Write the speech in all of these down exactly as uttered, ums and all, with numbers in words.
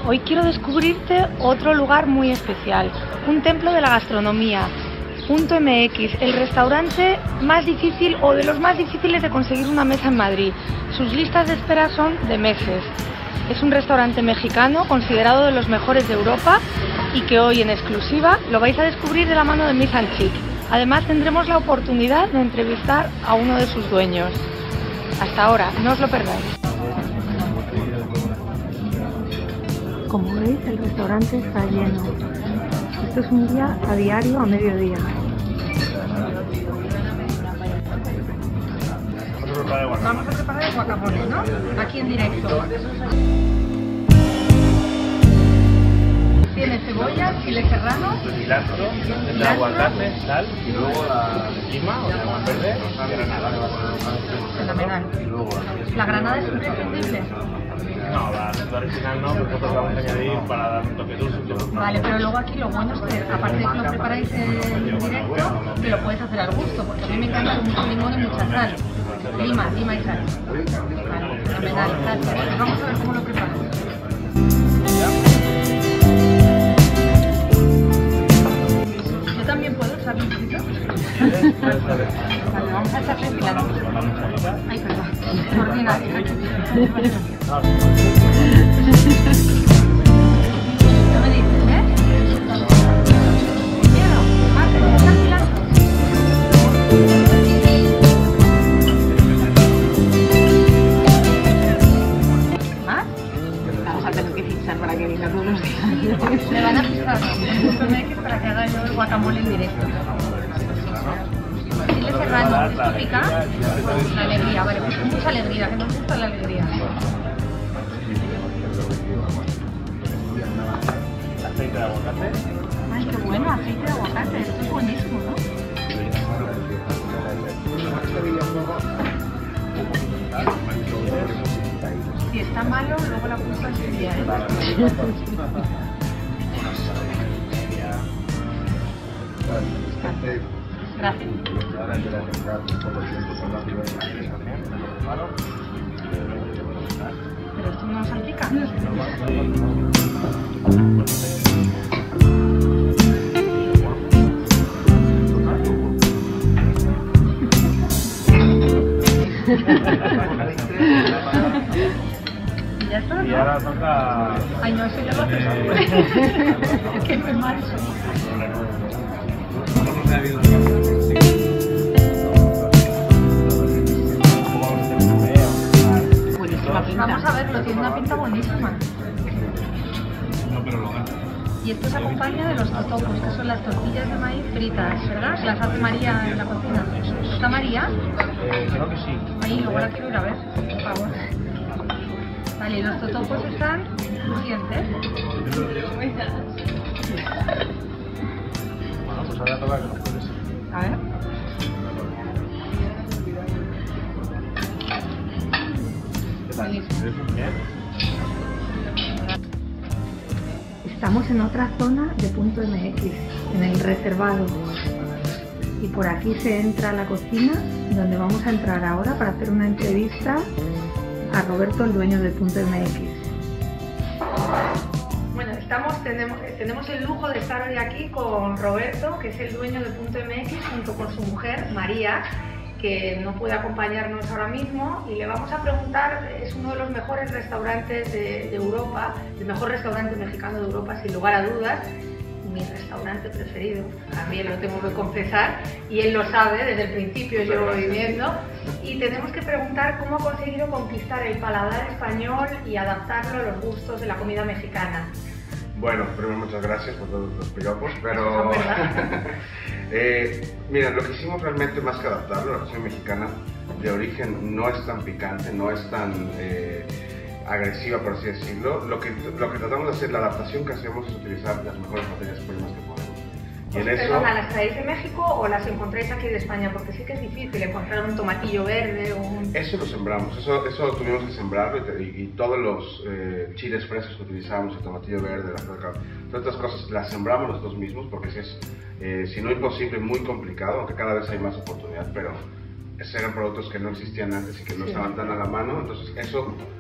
Hoy quiero descubrirte otro lugar muy especial, un templo de la gastronomía, Punto M X, el restaurante más difícil o de los más difíciles de conseguir una mesa en Madrid. Sus listas de espera son de meses. Es un restaurante mexicano considerado de los mejores de Europa y que hoy en exclusiva lo vais a descubrir de la mano de Mise and Chic. Además tendremos la oportunidad de entrevistar a uno de sus dueños. Hasta ahora, no os lo perdáis. Como veis, el restaurante está lleno. Esto es un día a diario a mediodía. Vamos a preparar el guacamole, ¿no? Aquí en directo. Tiene cebolla, chile serrano, cilantro, el aguacate, sal y luego la lima o la verde, granada. Fenomenal. ¿La granada es imprescindible? No, la receta original no, porque nosotros vamos a añadir para dar un toque dulce. Vale, pero luego aquí lo bueno es que, aparte de que lo preparáis en directo, que lo puedes hacer al gusto, porque a mí me encanta con mucho limón y mucha sal. Lima, lima y sal. Vale, fenomenal, gracias. Pues vamos a ver cómo lo preparas. ¿Yo también puedo usar un poquito? Vale, vamos a echarle cilantro. Ay, perdón. Ordinario. ¿Qué me dices, eh? ¿Miedo? ¿Más? ¿Echar cilantro? ¿Más? Vamos a tener que fichar para que venga todos los días. Me van a fijar Punto M X para que haga yo el guacamole en directo. Chile serrano, ¿esto pica? La alegría, vale, pues mucha alegría, que nos gusta la alegría. Aceite de aguacate. Ay, qué bueno, aceite de aguacate, esto es buenísimo, ¿no? Si está malo, luego la culpa es tuya, ¿eh? Gracias. Pero esto no salpica. ¿Y ya está? Y ahora toca... Ay, no, eso ya lo haces. Es que me mal. Vamos a verlo, tiene una pinta buenísima. No, pero lo gana. Y esto se acompaña de los totopos, que son las tortillas de maíz fritas, ¿verdad? Las hace María en la cocina. ¿Está María? Eh, creo que sí. Ahí, luego la quiero ir a ver, por favor. Vale, y los totopos están crujientes. Bueno, pues ahora toca que nos puedes. A ver. ¿Qué tal? Buenísimo. ¿Bien? Estamos en otra zona de Punto M X, en el reservado. Y por aquí se entra a la cocina, donde vamos a entrar ahora para hacer una entrevista a Roberto, el dueño de Punto M X. Bueno, estamos, tenemos, tenemos el lujo de estar hoy aquí con Roberto, que es el dueño de Punto M X, junto con su mujer, María, que no puede acompañarnos ahora mismo, y le vamos a preguntar, es uno de los mejores restaurantes de, de Europa, el mejor restaurante mexicano de Europa, sin lugar a dudas, mi restaurante preferido, también lo tengo que confesar, y él lo sabe, desde el principio llevo viviendo, y tenemos que preguntar cómo ha conseguido conquistar el paladar español y adaptarlo a los gustos de la comida mexicana. Bueno, primero muchas gracias por todos los piropos, pero eh, mira, lo que hicimos realmente más que adaptarlo, la cocina mexicana de origen no es tan picante, no es tan eh, agresiva, por así decirlo. Lo que, lo que tratamos de hacer, la adaptación que hacemos es utilizar las mejores materias primas que podemos. Y en eso, Perdona, ¿las traéis de México o las encontráis aquí de España? Porque sí que es difícil encontrar un tomatillo verde o un... Eso lo sembramos, eso, eso tuvimos que sembrarlo y, y, y todos los eh, chiles frescos que utilizamos, el tomatillo verde, las todas estas cosas las sembramos nosotros mismos porque si es, eh, si no imposible, muy complicado, aunque cada vez hay más oportunidad, pero eran productos que no existían antes y que no estaban tan a la mano, entonces eso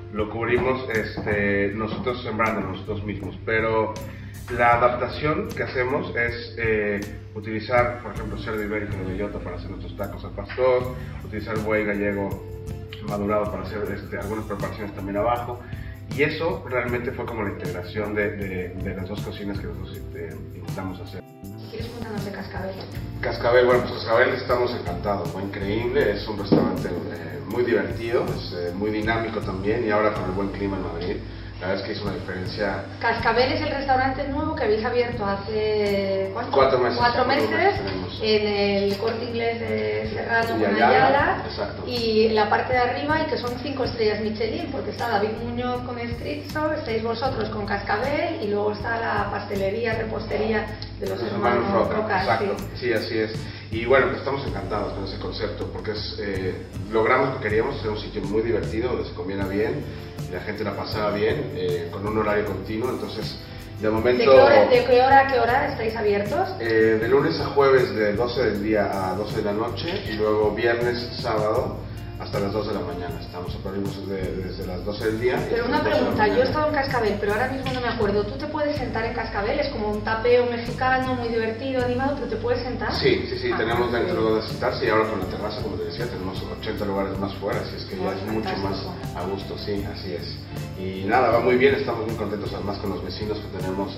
lo cubrimos este, nosotros sembrando nosotros mismos, pero la adaptación que hacemos es eh, utilizar, por ejemplo, cerdo ibérico de bellota para hacer nuestros tacos al pastor, utilizar buey gallego madurado para hacer este, algunas preparaciones también abajo, y eso realmente fue como la integración de, de, de las dos cocinas que nosotros este, intentamos hacer. ¿Quieres contarnos de Cascabel? Cascabel, bueno, pues Cascabel estamos encantados, fue increíble, es un restaurante eh, muy divertido, es eh, muy dinámico también, y ahora con el buen clima en Madrid, la verdad es que hizo una diferencia. Cascabel es el restaurante nuevo que habéis abierto hace ¿cuánto? cuatro meses, cuatro meses, cuatro meses en el Corte Inglés de Serrano y con Ayala, Ayala, exacto. y la parte de arriba, y que son cinco estrellas Michelin, porque está David Muñoz con Strizzo, estáis vosotros con Cascabel, y luego está la pastelería, repostería de los, los hermanos, hermanos Roca. Roca. Exacto, sí. sí, así es. Y bueno, pues estamos encantados con ese concepto, porque es, eh, logramos lo que queríamos, ser un sitio muy divertido, donde se comiera bien, y la gente la pasaba bien, eh, con un horario continuo, entonces de momento... ¿De qué hora, de qué hora a qué hora estáis abiertos? Eh, de lunes a jueves de doce del día a doce de la noche, y luego viernes, sábado hasta las dos de la mañana. Estamos abrimos desde, desde las doce del día. Pero una pregunta, yo he estado en Cascabel, pero ahora mismo no me acuerdo. ¿Tú te puedes sentar en Cascabel? Es como un tapeo mexicano, muy divertido, animado, pero ¿te puedes sentar? Sí, sí, sí, ah, tenemos sí. dentro donde sentarse, y ahora con la terraza, como te decía, tenemos ochenta lugares más fuera, así es que ya oh, es fantástico. Mucho más a gusto, sí, así es. Y nada, va muy bien, estamos muy contentos además con los vecinos que tenemos.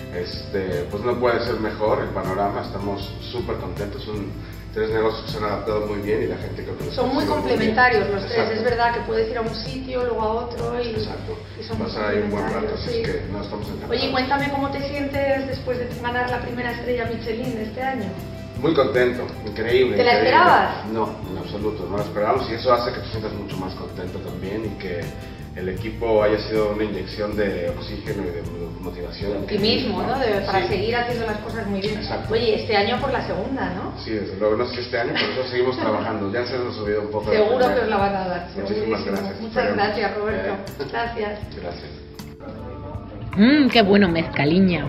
Este, pues no puede ser mejor el panorama, estamos súper contentos, son tres negocios que se han adaptado muy bien, y la gente creo que son muy complementarios los tres. Es verdad que puedes ir a un sitio, luego a otro, y, exacto. y son vas a ir un buen rato, así sí. es que no estamos encantados. Oye, cuéntame cómo te sientes después de ganar la primera estrella Michelin de este año. Muy contento, increíble. ¿Te la increíble. esperabas? No, en absoluto, no la esperábamos, y eso hace que te sientas mucho más contento también, y que el equipo haya sido una inyección de oxígeno y de motivación. De optimismo, ¿no? De, para sí. seguir haciendo las cosas muy bien. Exacto. Oye, este año por la segunda, ¿no? Sí, desde luego, no es que este año, por eso seguimos trabajando. Ya se nos ha subido un poco. Seguro que os la van a dar. Muchísimas gracias. Muchas Pero, gracias, Roberto. Eh, gracias. Gracias. Mmm, qué bueno, mezcaliña.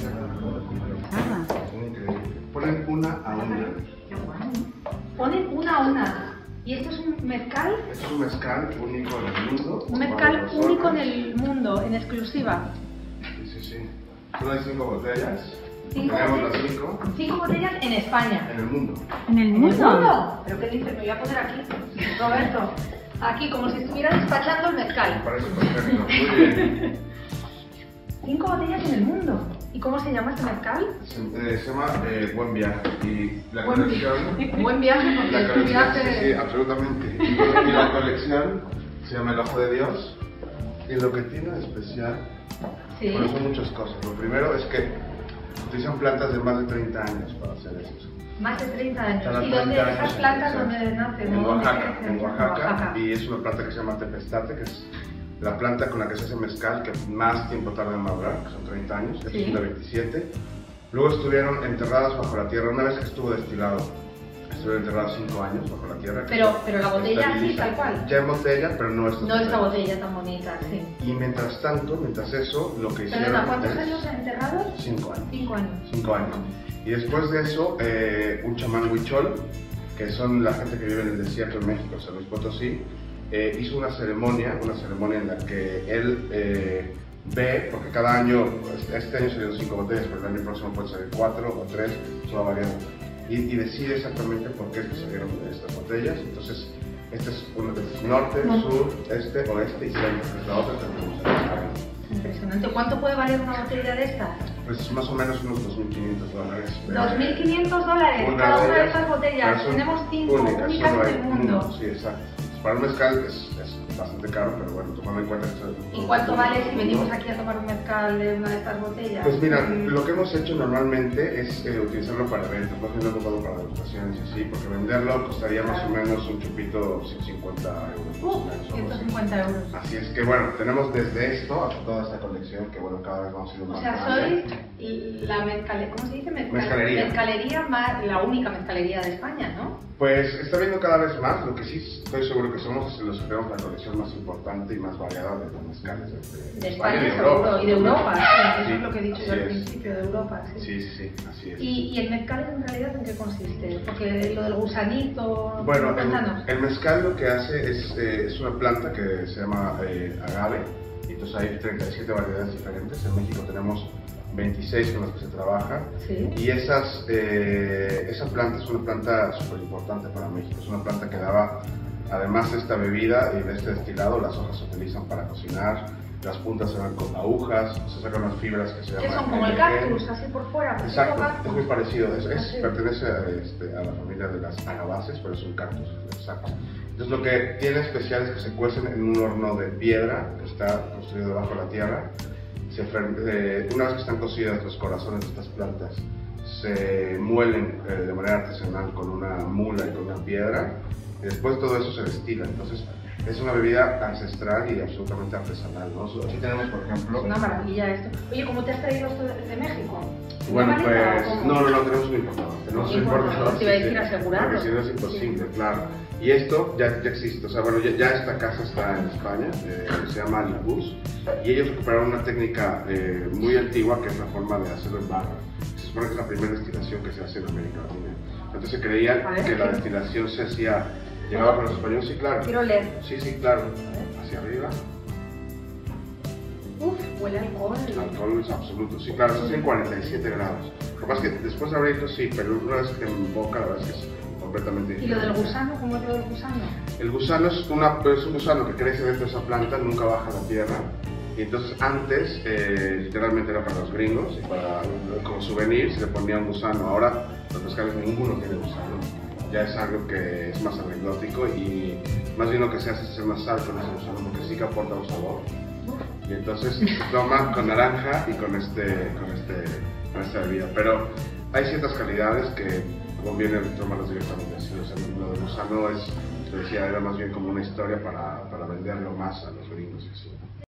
Ah. Ponen una a una. Ponen una a una. ¿Y esto es un mezcal? Es un mezcal único en el mundo. Un mezcal único en el mundo, en exclusiva. Sí, sí, sí. Solo hay cinco botellas. ¿Cinco Tenemos botellas? las cinco. Cinco botellas en España. En el mundo. ¿En el mundo? ¿En el mundo? ¿Pero qué dices? Me voy a poner aquí, Roberto. Aquí, como si estuviera despachando el mezcal. Me parece perfecto. Muy bien. Cinco botellas en el mundo. ¿Y cómo se llama este mezcal? Se, eh, se llama eh, Buen Viaje. Y la buen colección. Buen viaje, porque la colección, viaje... sí, sí, absolutamente. Y, y la colección se llama El Ojo de Dios. Y lo que tiene de especial, ¿sí? Bueno, son muchas cosas. Lo primero es que utilizan plantas de más de treinta años para hacer eso. Más de treinta años. ¿Y dónde esas plantas dónde nacen? En Oaxaca, en Oaxaca, Oaxaca. Y es una planta que se llama tepestate, que es la planta con la que se hace mezcal, que más tiempo tarda en madurar, que son treinta años, esta sí. es una veintisiete. Luego estuvieron enterradas bajo la tierra, una vez que estuvo destilado, estuvieron enterrados cinco años bajo la tierra. Pero, pero la botella sí, tal cual. Ya en botella, pero no esta No esta botella tan bonita, sí. Y mientras tanto, mientras eso, lo que hicieron... ¿Pero cuántos años enterrados? Cinco años. Cinco años. Cinco años. Y después de eso, eh, un chamán huichol, que son la gente que vive en el desierto en México, San Luis Potosí, eh, hizo una ceremonia, una ceremonia en la que él eh, ve, porque cada año, este año salieron cinco botellas, pero el año próximo pueden salir cuatro o tres, eso va variando. Y, y decide exactamente por qué es que salieron estas botellas. Entonces, este es uno de norte, no. sur, este, oeste y centro. La otra tenemos. Impresionante. ¿Cuánto puede valer una botella de estas? Pues más o menos unos dos mil quinientos dólares. dos mil quinientos dólares una cada de una de ellas, estas botellas. Tenemos cinco únicas, únicas en el mundo. mundo. Sí, exacto. Para un mezcal es, es bastante caro, pero bueno, tomando en cuenta que esto es... ¿Y cuánto vale si venimos aquí a tomar un mezcal de una de estas botellas? Pues mira, mm. lo que hemos hecho normalmente es eh, utilizarlo para eventos, más bien lo hemos dado para degustaciones y así, porque venderlo costaría más o menos un chupito ciento cincuenta euros. Uh, ciento cincuenta euros. Así es que bueno, tenemos desde esto hasta toda esta colección que bueno, cada vez vamos a ir más. O sea, grande. sois la mezcalería, ¿cómo se dice? Mezcal mezcalería. Mezcalería más, la única mezcalería de España, ¿no? Pues está viendo cada vez más, lo que sí estoy seguro que somos los que tenemos la colección exportación más importante y más variada de los mezcales de, de España y de Europa. Y de Europa, sí, eso es lo que he dicho yo al es. principio, de Europa. Sí, sí, sí, sí, así es. ¿Y, ¿Y el mezcal en realidad en qué consiste? Porque lo del gusanito, bueno, cuéntanos. El, el mezcal lo que hace es, eh, es una planta que se llama eh, agave, y entonces hay treinta y siete variedades diferentes. En México tenemos veintiséis con las que se trabaja, ¿Sí? Y esas, eh, esa planta es una planta súper importante para México. Es una planta que daba, además de esta bebida y de este destilado, las hojas se utilizan para cocinar, las puntas se van con agujas, se sacan las fibras que se llaman... ¿Qué son? Como el cactus, así por fuera. Exacto, cactus. es muy parecido, es, es, ¿Ah, sí? pertenece a, este, a la familia de las agaváceas, pero es un cactus, exacto. Entonces lo que tiene especial es que se cuecen en un horno de piedra que está construido debajo de la tierra. Se, eh, una vez que están cocidas los corazones de estas plantas, se muelen eh, de manera artesanal con una mula y con una piedra, y después todo eso se destila. Entonces es una bebida ancestral y absolutamente artesanal, ¿no? Aquí tenemos, por ejemplo... Es una maravilla esto. Oye, ¿cómo te has traído esto de, de México? Bueno, pues... No, no, no, tenemos un importador. Tenemos un importador. Te iba a decir asegurarlo. Porque si no es imposible, sí. Claro. Y esto ya, ya existe, o sea, bueno, ya, ya esta casa está en España, eh, se llama Libus, y ellos recuperaron una técnica eh, muy antigua que es la forma de hacerlo en barra. Se supone que es la primera destilación que se hace en América Latina. Entonces se creía ver, que la destilación se hacía, llegaba con los españoles, sí, claro. Quiero leer. Sí, sí, claro. Hacia arriba. Uf, huele a alcohol. Alcohol es absoluto, sí, claro, se hace en cuarenta y siete grados. Lo que pasa es que después de abrirlo sí, pero una vez que en boca la verdad es que es completamente diferente. ¿Y lo del gusano? ¿Cómo es lo del gusano? El gusano es, una, es un gusano que crece dentro de esa planta, nunca baja a la tierra. Y entonces antes, eh, literalmente era para los gringos, y para, como souvenir se le ponía un gusano. Ahora los mezcales ninguno tiene gusano. Ya es algo que es más anecdótico y más bien lo que se hace es hacer más sal con ese gusano porque sí que aporta un sabor. Y entonces se toma con naranja y con, este, con, este, con esta bebida. Pero hay ciertas calidades que conviene tomarlas directamente así. O sea, lo de gusano es, te decía, era más bien como una historia para, para venderlo más a los gringos.